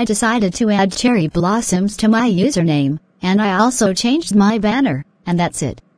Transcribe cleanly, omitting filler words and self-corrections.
I decided to add cherry blossoms to my username, and I also changed my banner, and that's it.